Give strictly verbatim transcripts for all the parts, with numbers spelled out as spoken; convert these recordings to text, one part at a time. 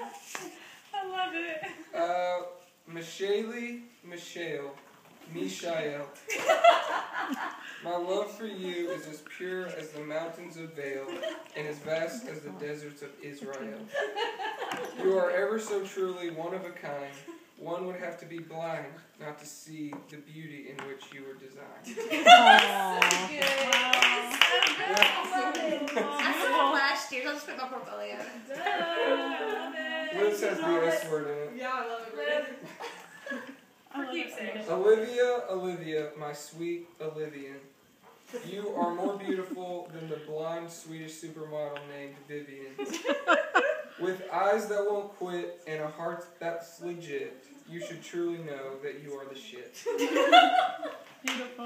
I love it. Uh, Michele, Michelle, Mishael. My love for you is as pure as the mountains of Vale, and as vast as the deserts of Israel. You are ever so truly one of a kind. One would have to be blind not to see the beauty in which you were designed. Wow. I saw it last year. I'll just put my portfolio. Liz has the S word in it. Yeah, I love it. For keepsake. Olivia, Olivia, my sweet Olivian. You are more beautiful than the blonde Swedish supermodel named Vivian. With eyes that won't quit and a heart that's legit, you should truly know that you are the shit. Beautiful.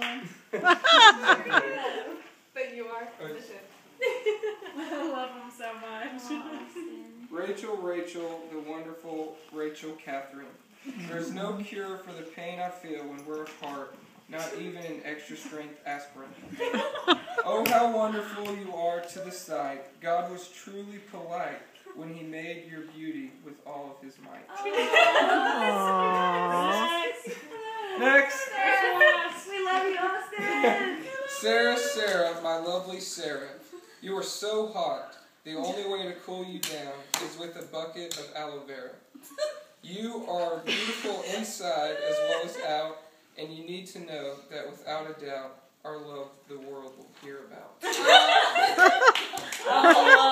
But you are Okay. the shit. I love him so much. Rachel, Rachel, the wonderful Rachel Catherine. There's no cure for the pain I feel when we're apart, not even an extra strength aspirin. Oh, how wonderful you are to the sight. God was truly polite when he made your beauty with all of his might. Next. We love you, Austin. Sarah, Sarah, my lovely Sarah. You are so hot. The only way to cool you down is with a bucket of aloe vera. You are beautiful inside as well as out, and you need to know that without a doubt, our love the world will hear about. Oh,